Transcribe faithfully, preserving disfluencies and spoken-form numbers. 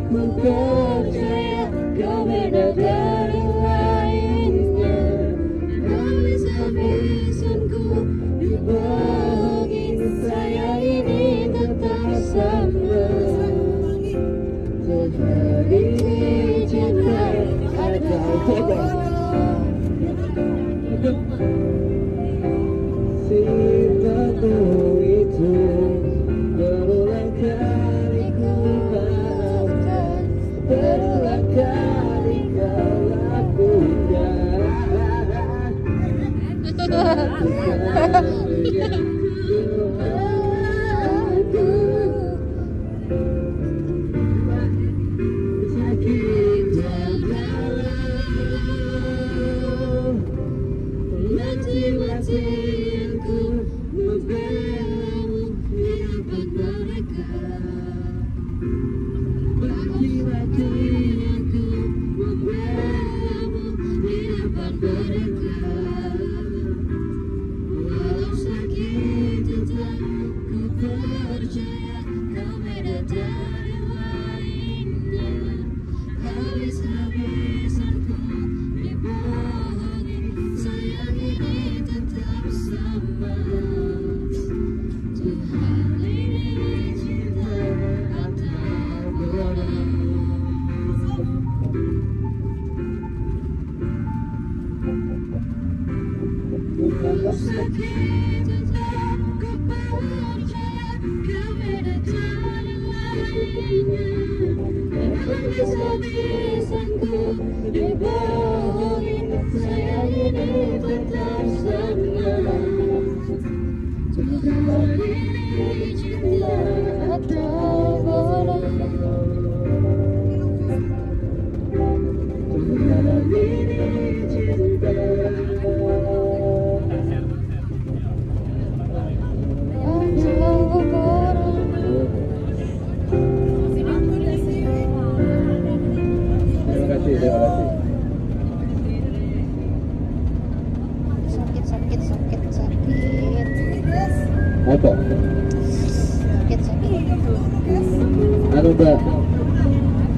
Ku percaya kau beda dari lainnya. Habis-habisanku dibohongin, sayang ini tetap sama. Terjadi cinta ada cintaku itu berulang kali ku maafkan, berulang kali kau lakukan. Sakit dalam mati-matianku membelamu di depan mereka. Mati-matianku membelamu di depan mereka. Walau sakit tetap ku percaya kau beda dari lainnya. Habis-habisanku dibohongi, sayang ini tetap sama. Tuhan ini cinta atau bodoh. Walau sakit tetap ku percaya kau beda dari lainnya. Habis-habisanku dibohongi, sayang ini tetap sama. Tuhan